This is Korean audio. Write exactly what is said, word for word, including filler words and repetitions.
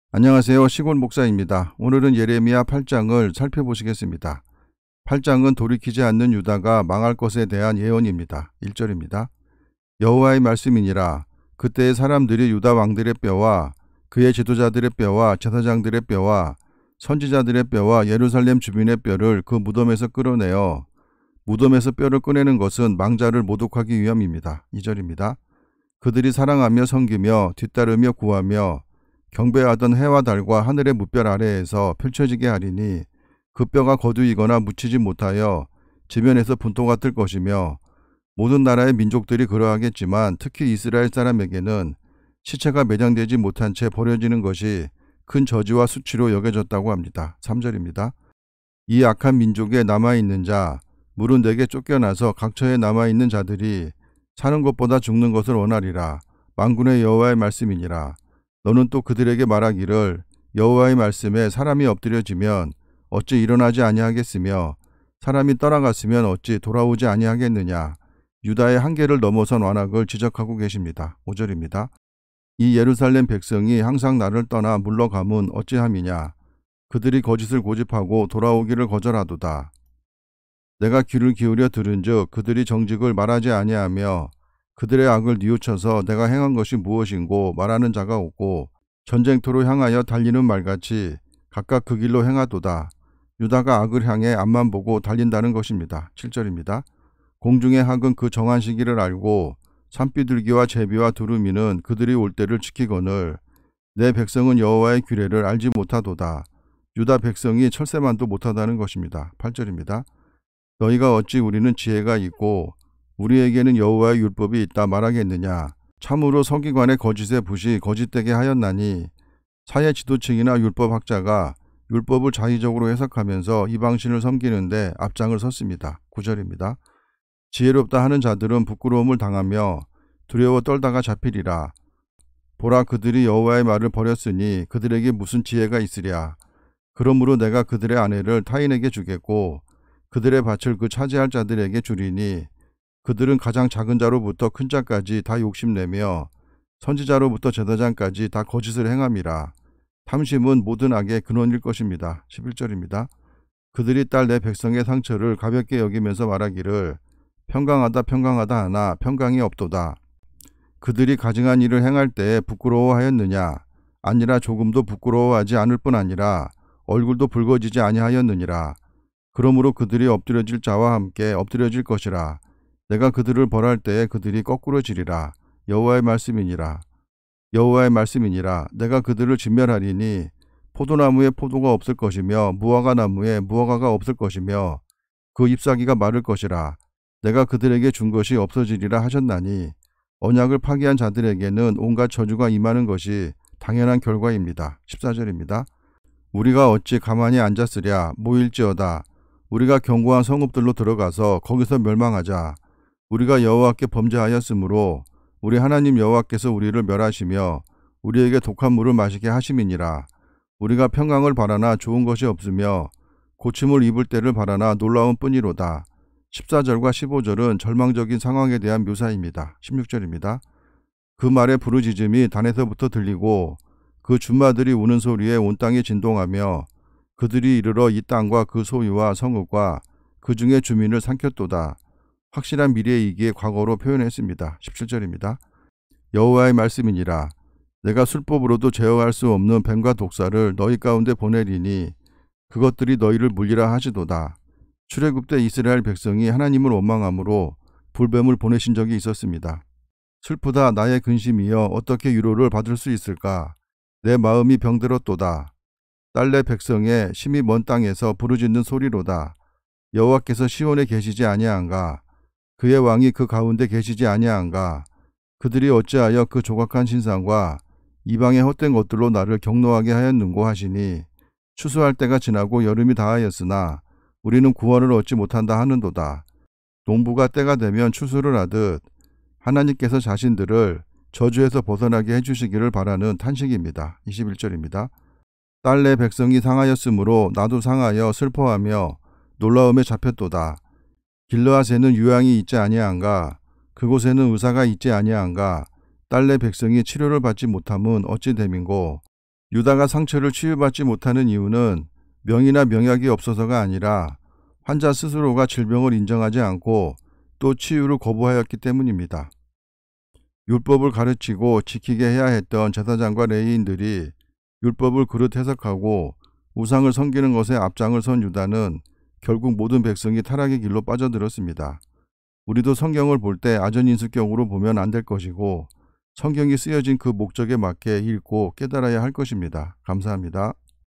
안녕하세요. 시골 목사입니다. 오늘은 예레미야 팔 장을 살펴보시겠습니다. 팔 장은 돌이키지 않는 유다가 망할 것에 대한 예언입니다. 일 절입니다. 여호와의 말씀이니라. 그때의 사람들이 유다 왕들의 뼈와 그의 지도자들의 뼈와 제사장들의 뼈와 선지자들의 뼈와 예루살렘 주민의 뼈를 그 무덤에서 끌어내어 무덤에서 뼈를 꺼내는 것은 망자를 모독하기 위함입니다. 이 절입니다. 그들이 사랑하며 섬기며 뒤따르며 구하며 경배하던 해와 달과 하늘의 무별 아래에서 펼쳐지게 하리니 그 뼈가 거두이거나 묻히지 못하여 지면에서 분토가 뜰 것이며 모든 나라의 민족들이 그러하겠지만 특히 이스라엘 사람에게는 시체가 매장되지 못한 채 버려지는 것이 큰 저주와 수치로 여겨졌다고 합니다. 삼 절입니다. 이 악한 민족에 남아있는 자, 물은 내게 쫓겨나서 각처에 남아있는 자들이 사는 것보다 죽는 것을 원하리라. 만군의 여호와의 말씀이니라. 너는 또 그들에게 말하기를 여호와의 말씀에 사람이 엎드려지면 어찌 일어나지 아니하겠으며 사람이 떠나갔으면 어찌 돌아오지 아니하겠느냐. 유다의 한계를 넘어선 완악을 지적하고 계십니다. 오 절입니다. 이 예루살렘 백성이 항상 나를 떠나 물러감은 어찌함이냐. 그들이 거짓을 고집하고 돌아오기를 거절하도다. 내가 귀를 기울여 들은즉 그들이 정직을 말하지 아니하며 그들의 악을 뉘우쳐서 내가 행한 것이 무엇인고 말하는 자가 없고 전쟁터로 향하여 달리는 말같이 각각 그 길로 행하도다. 유다가 악을 향해 앞만 보고 달린다는 것입니다. 칠 절입니다. 공중의 학은 그 정한 시기를 알고 산비둘기와 제비와 두루미는 그들이 올 때를 지키거늘 내 백성은 여호와의 규례를 알지 못하도다. 유다 백성이 철새만도 못하다는 것입니다. 팔 절입니다. 너희가 어찌 우리는 지혜가 있고 우리에게는 여호와의 율법이 있다 말하겠느냐. 참으로 서기관의 거짓의 붓이 거짓되게 하였나니 사회 지도층이나 율법학자가 율법을 자의적으로 해석하면서 이방신을 섬기는데 앞장을 섰습니다. 구 절입니다. 지혜롭다 하는 자들은 부끄러움을 당하며 두려워 떨다가 잡히리라. 보라, 그들이 여호와의 말을 버렸으니 그들에게 무슨 지혜가 있으랴. 그러므로 내가 그들의 아내를 타인에게 주겠고 그들의 밭을 그 차지할 자들에게 주리니 그들은 가장 작은 자로부터 큰 자까지 다 욕심내며 선지자로부터 제사장까지 다 거짓을 행함이라. 탐심은 모든 악의 근원일 것입니다. 십일 절입니다. 그들이 딸 내 백성의 상처를 가볍게 여기면서 말하기를 평강하다 평강하다 하나 평강이 없도다. 그들이 가증한 일을 행할 때에 부끄러워하였느냐. 아니라 조금도 부끄러워하지 않을 뿐 아니라 얼굴도 붉어지지 아니하였느니라. 그러므로 그들이 엎드려질 자와 함께 엎드려질 것이라. 내가 그들을 벌할 때에 그들이 거꾸로 지리라. 여호와의 말씀이니라. 여호와의 말씀이니라. 내가 그들을 진멸하리니 포도나무에 포도가 없을 것이며 무화과 나무에 무화과가 없을 것이며 그 잎사귀가 마를 것이라. 내가 그들에게 준 것이 없어지리라 하셨나니 언약을 파기한 자들에게는 온갖 저주가 임하는 것이 당연한 결과입니다. 십사 절입니다. 우리가 어찌 가만히 앉았으랴. 모일지어다. 우리가 견고한 성읍들로 들어가서 거기서 멸망하자. 우리가 여호와께 범죄하였으므로 우리 하나님 여호와께서 우리를 멸하시며 우리에게 독한 물을 마시게 하심이니라. 우리가 평강을 바라나 좋은 것이 없으며 고침을 입을 때를 바라나 놀라운 뿐이로다. 십사 절과 십오 절은 절망적인 상황에 대한 묘사입니다. 십육 절입니다. 그 말에 부르짖음이 단에서부터 들리고 그 준마들이 우는 소리에 온 땅이 진동하며 그들이 이르러 이 땅과 그 소유와 성읍과 그 중에 주민을 삼켰도다. 확실한 미래이기에 과거로 표현했습니다. 십칠 절입니다. 여호와의 말씀이니라. 내가 술법으로도 제어할 수 없는 뱀과 독사를 너희 가운데 보내리니 그것들이 너희를 물리라 하시도다. 출애굽 때 이스라엘 백성이 하나님을 원망함으로 불뱀을 보내신 적이 있었습니다. 슬프다 나의 근심이여 어떻게 위로를 받을 수 있을까. 내 마음이 병들었도다. 딸내 백성의 심히 먼 땅에서 부르짖는 소리로다. 여호와께서 시온에 계시지 아니한가. 그의 왕이 그 가운데 계시지 아니한가. 그들이 어찌하여 그 조각한 신상과 이방의 헛된 것들로 나를 경노하게 하였는고 하시니 추수할 때가 지나고 여름이 다하였으나 우리는 구원을 얻지 못한다 하는도다. 농부가 때가 되면 추수를 하듯 하나님께서 자신들을 저주에서 벗어나게 해주시기를 바라는 탄식입니다. 이십일 절입니다. 딸 내 백성이 상하였으므로 나도 상하여 슬퍼하며 놀라움에 잡혔도다. 길르앗에는 유황이 있지 아니한가. 그곳에는 의사가 있지 아니한가. 딸 내 백성이 치료를 받지 못함은 어찌 됨인고. 유다가 상처를 치유받지 못하는 이유는 명이나 명약이 없어서가 아니라 환자 스스로가 질병을 인정하지 않고 또 치유를 거부하였기 때문입니다. 율법을 가르치고 지키게 해야 했던 제사장과 레위인들이 율법을 그릇 해석하고 우상을 섬기는 것에 앞장을 선 유다는 결국 모든 백성이 타락의 길로 빠져들었습니다. 우리도 성경을 볼 때 아전인수격으로 보면 안 될 것이고 성경이 쓰여진 그 목적에 맞게 읽고 깨달아야 할 것입니다. 감사합니다.